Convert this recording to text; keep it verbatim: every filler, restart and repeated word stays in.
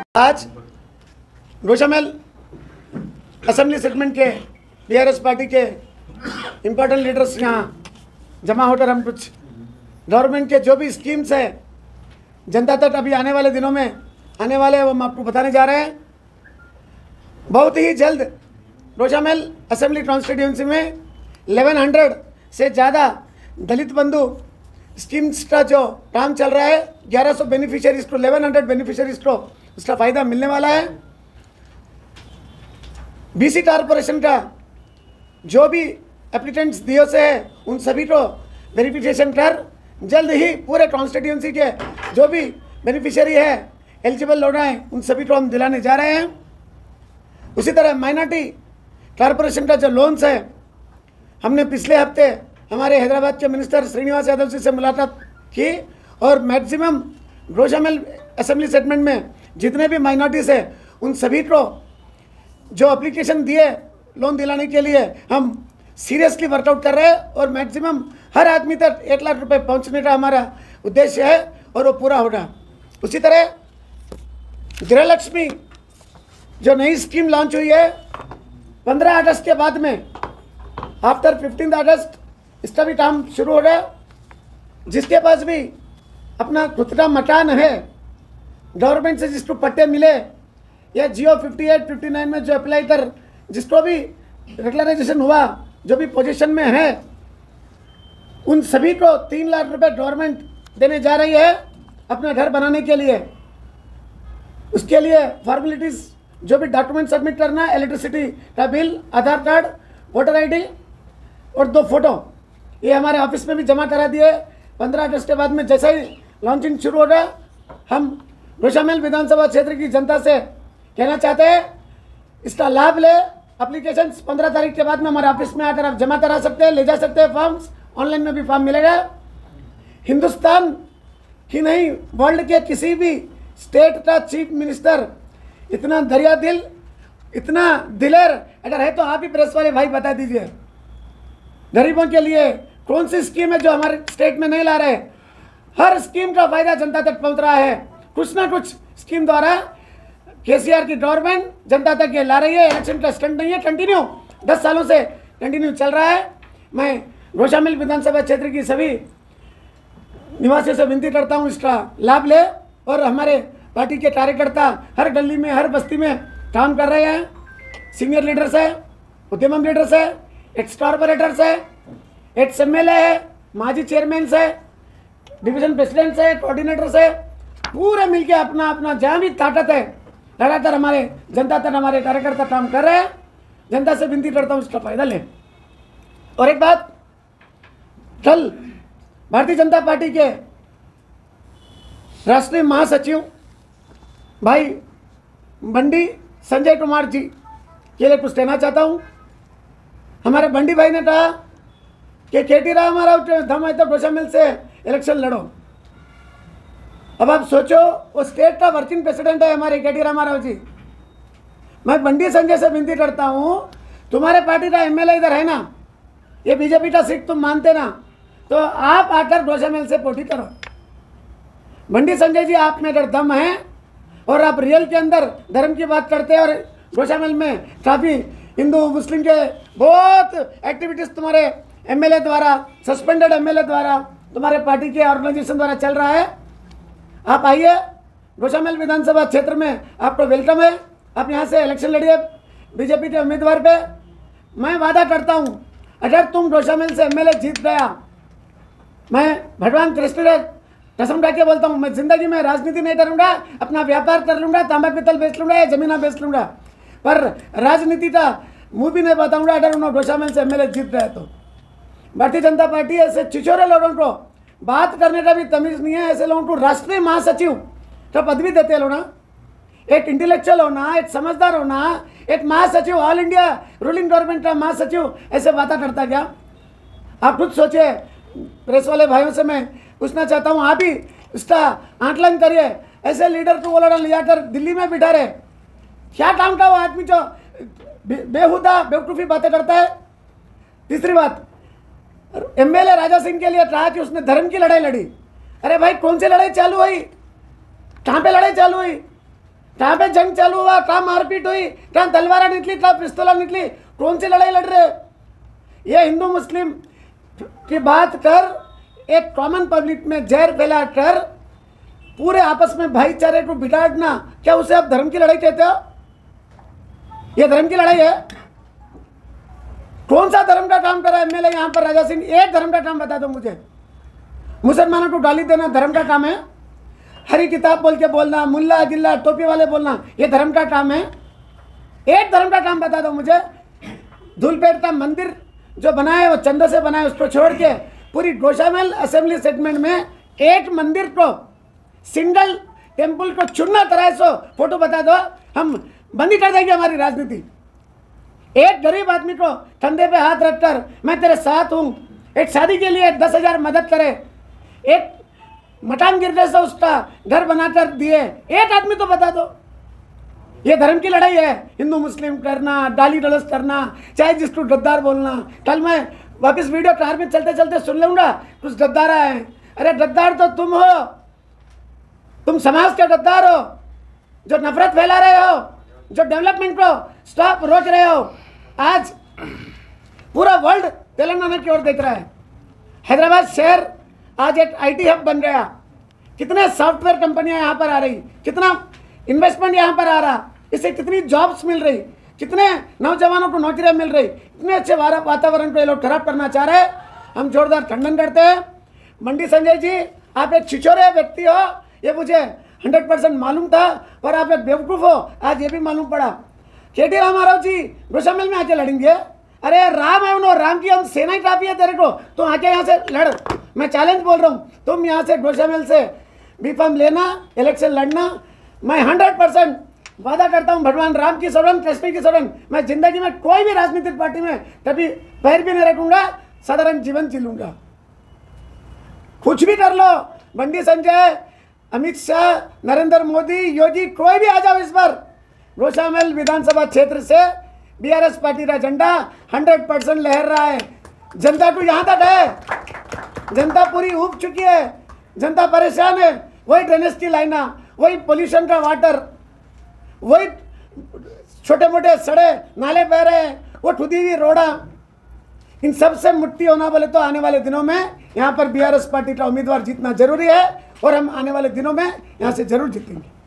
आज Goshamahal assembly segment के BRS party के इम्पोर्टेंट लीडर्स यहाँ जमा होकर हम कुछ गवर्नमेंट के जो भी स्कीम्स है जनता तक अभी आने वाले दिनों में आने वाले हैं वो हम आपको बताने जा रहे हैं। बहुत ही जल्द गोशामेल असेंबली कॉन्स्टिट्यूंसी में ग्यारह सौ से ज़्यादा दलित बंधु स्कीम्स का जो काम चल रहा है, ग्यारह सौ बेनिफिशियरीज को ग्यारह सौ बेनिफिशियरीज को उसका फ़ायदा मिलने वाला है। बीसी कॉरपोरेशन का जो भी एप्लीकेंट्स दियो से है उन सभी को वेरिफिकेशन कर जल्द ही पूरे कॉन्स्टिट्यूंसी के जो भी बेनिफिशियरी है एलिजिबल लोग हैं उन सभी को हम दिलाने जा रहे हैं। उसी तरह माइनॉरिटी कॉरपोरेशन का जो लोन्स है, हमने पिछले हफ्ते हमारे हैदराबाद के मिनिस्टर श्रीनिवास यादव जी से मुलाकात की और मैक्सिमम गोशामेल असेंबली सेगमेंट में जितने भी माइनॉरिटीज़ है उन सभी को जो एप्लीकेशन दिए लोन दिलाने के लिए हम सीरियसली वर्कआउट कर रहे हैं और मैक्सिमम हर आदमी तक एक लाख रुपए पहुंचने का हमारा उद्देश्य है और वो पूरा होगा। उसी तरह गृहलक्ष्मी जो नई स्कीम लॉन्च हुई है पंद्रह अगस्त के बाद में आफ्टर फिफ्टीन अगस्त इसका भी काम शुरू हो गया। जिसके पास भी अपना खुद का मकान है, गवर्नमेंट से जिसको पट्टे मिले या GO fifty eight fifty nine में जो अप्लाई कर जिसको भी रेगुलराइजेशन हुआ जो भी पोजीशन में है उन सभी को तीन लाख रुपए गवर्नमेंट देने जा रही है अपना घर बनाने के लिए। उसके लिए फॉर्मेलिटीज़ जो भी डॉक्यूमेंट सबमिट करना है, इलेक्ट्रिसिटी का bill, Aadhaar card, voter ID और दो फोटो, ये हमारे ऑफिस में भी जमा करा दिए। पंद्रह अगस्त के बाद में जैसा ही लॉन्चिंग शुरू होगा हम गोशामेल विधानसभा क्षेत्र की जनता से कहना चाहते हैं इसका लाभ ले। एप्लीकेशन पंद्रह तारीख के बाद में हमारे ऑफिस में आकर आप जमा करा सकते हैं, ले जा सकते हैं फॉर्म्स, ऑनलाइन में भी फॉर्म मिलेगा। हिंदुस्तान ही नहीं वर्ल्ड के किसी भी स्टेट का चीफ मिनिस्टर इतना दरिया दिल, इतना दिलेर अगर है तो आप ही प्रेस वाले भाई बता दीजिए गरीबों के लिए कौन सी स्कीम है जो हमारे स्टेट में नहीं ला रहे। हर स्कीम का फायदा जनता तक पहुंच रहा है। कुछ ना कुछ स्कीम द्वारा केसीआर की गवर्नमेंट जनता तक ये ला रही है। इलेक्शन का स्टंट नहीं है, कंटिन्यू दस सालों से कंटिन्यू चल रहा है। मैं गोशामेल विधानसभा क्षेत्र की सभी निवासियों से विनती करता हूँ इसका लाभ ले और हमारे पार्टी के कार्यकर्ता हर गली में हर बस्ती में काम कर रहे हैं। सीनियर लीडर्स है, उद्यम लीडर्स है, एक्स कॉर्पोरेटर्स है, एक्स एम एल ए है, माजी चेयरमैन है, डिवीजन प्रेसिडेंट्स है, कोऑर्डिनेटर्स है, पूरे मिलके अपना अपना जहाँ भी ताकत है लगातार हमारे जनता तक हमारे कार्यकर्ता काम कर रहे हैं। जनता से विनती करता हूँ इसका फायदा लें। और एक बात, कल भारतीय जनता पार्टी के राष्ट्रीय महासचिव भाई बंडी संजय कुमार जी के लिए कुछ कहना चाहता हूँ। हमारे बंडी भाई ने कहा कि केटी रामाराव धम है तो गोशामेल से इलेक्शन लड़ो। अब आप सोचो वो स्टेट का वर्किंग प्रेसिडेंट है हमारे केटी रामाराव जी। मैं बंडी संजय से विनती करता हूँ तुम्हारे पार्टी का एमएलए इधर है ना, ये बीजेपी का सीट तुम मानते ना, तो आप आकर गोशामेल से पोटी करो। बंडी संजय जी आप में अगर दम है और आप रियल के अंदर धर्म की बात करते हैं और गोशामेल में काफ़ी हिंदू मुस्लिम के बहुत एक्टिविटीज़ तुम्हारे एमएलए द्वारा, सस्पेंडेड एमएलए द्वारा, तुम्हारे पार्टी के ऑर्गेनाइजेशन द्वारा चल रहा है, आप आइए गोशामेल विधानसभा क्षेत्र में आपको वेलकम है। आप यहाँ से इलेक्शन लड़िए बीजेपी के उम्मीदवार पे। मैं वादा करता हूँ अगर तुम गोशामेल से एमएलए जीत गया, मैं भगवान कृष्ण ने कसम खा के बोलता हूँ मैं जिंदगी में राजनीति नहीं करूँगा, अपना व्यापार कर लूँगा, तांबा पीतल बेच लूँगा या जमीना बेच लूँगा, पर राजनीति का मुँह भी नहीं बताऊँगा अगर उन्होंने गोशामेल से एमएलए जीत गए तो। भारतीय जनता पार्टी ऐसे छिछोरे लोगों को बात करने का भी तमीज़ नहीं है, ऐसे लोगों को राष्ट्रीय महासचिव का पदवी देते हैं लोग ना। एक इंटेलेक्चुअल होना, एक समझदार होना, एक महासचिव ऑल इंडिया रूलिंग गवर्नमेंट का महासचिव ऐसे बात करता क्या? आप खुद सोचिए। प्रेस वाले भाइयों से मैं पूछना चाहता हूँ, आप ही इसका आकलन करिए। ऐसे लीडर को वो लोग ले जाकर दिल्ली में बिठा रहे, क्या काम का वो आदमी जो बेहुदा बेवकूफ़ी बातें करता है। तीसरी बात, एमएलए राजा सिंह के लिए कहा कि उसने धर्म की लड़ाई लड़ी। अरे भाई कौन सी लड़ाई चालू हुई, कहाँ पे लड़ाई चालू हुई? कहाँ पे जंग चालू हुआ, कहाँ मारपीट हुई, कहाँ तलवारा निकली, कहाँ पिस्तौला निकली, कौन सी लड़ाई लड़ रहे? ये हिंदू मुस्लिम की बात कर, एक कॉमन पब्लिक में जहर फैला कर पूरे आपस में भाईचारे को बिगाड़ना, क्या उसे आप धर्म की लड़ाई कहते हो? ये धर्म की लड़ाई है? कौन सा धर्म का काम कर रहा है एमएलए यहाँ पर राजा सिंह? एक धर्म का काम बता दो मुझे। मुसलमानों को गाली देना धर्म का काम है? हरी किताब बोल के बोलना, मुल्ला गिल्ला टोपी वाले बोलना, ये धर्म का काम है? एक धर्म का काम बता दो मुझे। धूलपेट का मंदिर जो बनाए वो चंदे से बनाए, उसको छोड़ के पूरी गोशामहल असेंबली सेगमेंट में एक मंदिर को, सिंगल टेम्पल को चुनना तरह सो फोटो बता दो, हम बंद ही कर देंगे हमारी राजनीति। एक गरीब आदमी को कंधे पे हाथ रखकर मैं तेरे साथ हूँ, एक शादी के लिए दस हजार मदद करे, एक मकान गिरने से उसका घर बनाकर दिए, एक आदमी तो बता दो। ये धर्म की लड़ाई है? हिंदू मुस्लिम करना, डाली डलस करना, चाहे जिसको गद्दार बोलना। कल मैं वापस वीडियो कार में चलते चलते सुन लूंगा कुछ गद्दार आए। अरे गद्दार तो तुम हो, तुम समाज के गद्दार हो जो नफरत फैला रहे हो, जो डेवलपमेंट को स्टॉप रोक रहे हो। आज पूरा वर्ल्ड तेलंगाना की ओर देख रहा है। हैदराबाद शहर आज एक आईटी हब बन गया। कितने सॉफ्टवेयर कंपनियां यहाँ पर आ रही, कितना इन्वेस्टमेंट यहाँ पर आ रहा, इससे कितनी जॉब्स मिल रही, कितने नौजवानों को नौकरियां मिल रही। इतने अच्छे वातावरण को ये लोग खराब करना चाह रहे हैं। हम जोरदार खंडन करते हैं। मंडी संजय जी, आप एक छिछोरे व्यक्ति हो, ये मुझे हंड्रेड परसेंट मालूम था, पर आप एक बेवकूफ़ हो, आज ये भी मालूम पड़ा। के टी रामाराव जी गोशामहल में आके लड़ेंगे? अरे राम है उन्होंने, राम की हम सेना ही काफ़ी है तेरे को, तो आके यहाँ से लड़। मैं चैलेंज बोल रहा हूँ, तुम यहाँ से गोशामहल से बी फॉर्म लेना, इलेक्शन लड़ना। मैं हंड्रेड परसेंट वादा करता हूँ भगवान राम की शरण, कृष्ण की शरण, मैं जिंदगी में कोई भी राजनीतिक पार्टी में कभी पैर भी नहीं रखूंगा, साधारण जीवन जी लूंगा। कुछ भी कर लो, बंडी संजय, अमित शाह, नरेंद्र मोदी, योगी, कोई भी आ जाओ, इस बार गोशामहल विधानसभा क्षेत्र से बीआरएस पार्टी का झंडा हंड्रेड परसेंट लहर रहा है। जनता को यहाँ तक है, जनता पूरी उब चुकी है, जनता परेशान है। वही ड्रेनेज की लाइना, वही पोल्यूशन का वाटर, वही छोटे मोटे सड़े नाले बह रहे हैं, वो खुदी हुई रोड़ा, इन सब से मुक्ति होना बोले तो आने वाले दिनों में यहाँ पर बीआरएस पार्टी का उम्मीदवार जीतना जरूरी है, और हम आने वाले दिनों में यहाँ से जरूर जीतेंगे।